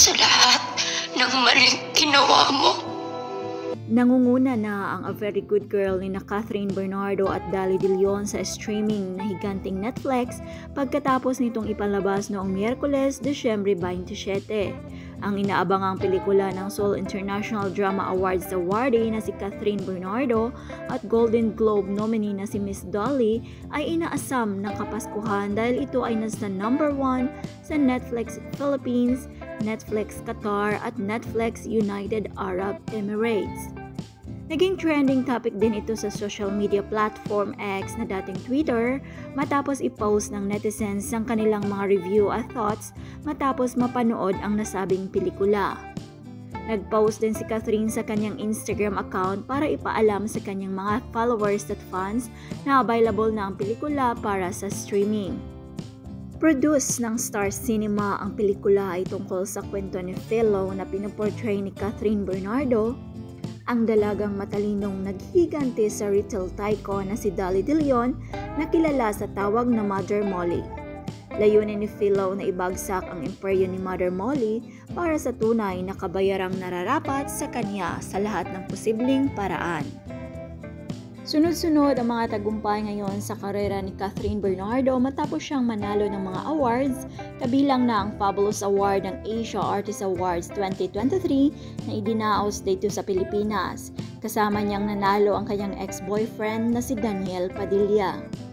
sa lahat ng maling ginawa mo. Nangunguna na ang A Very Good Girl ni na Catherine Bernardo at Dali De Leon sa streaming na higanting Netflix pagkatapos nitong ipalabas noong Miyerkules, Desyembre 27. Ang inaabangang pelikula ng Seoul International Drama Awards awardee na si Catherine Bernardo at Golden Globe nominee na si Miss Dolly ay inaasam ng Kapaskuhan dahil ito ay nasa number 1 sa Netflix Philippines, Netflix Qatar at Netflix United Arab Emirates. Naging trending topic din ito sa social media platform X na dating Twitter matapos i-post ng netizens ang kanilang mga review at thoughts matapos mapanood ang nasabing pelikula. Nag-post din si Catherine sa kanyang Instagram account para ipaalam sa kanyang mga followers at fans na available na ang pelikula para sa streaming. Produce ng Star Cinema, ang pelikula ay tungkol sa kwento ni Philo na pinoportray ni Catherine Bernardo, ang dalagang matalinong naghigante sa retail tycoon na si Dali De Leon na kilala sa tawag na Mother Molly. Layunin ni Philo na ibagsak ang imperyo ni Mother Molly para sa tunay na kabayarang nararapat sa kanya sa lahat ng posibleng paraan. Sunod-sunod ang mga tagumpay ngayon sa karera ni Catherine Bernardo matapos siyang manalo ng mga awards, kabilang na ang Fabulous Award ng Asia Artist Awards 2023 na idinaos dito sa Pilipinas. Kasama niyang nanalo ang kanyang ex-boyfriend na si Daniel Padilla.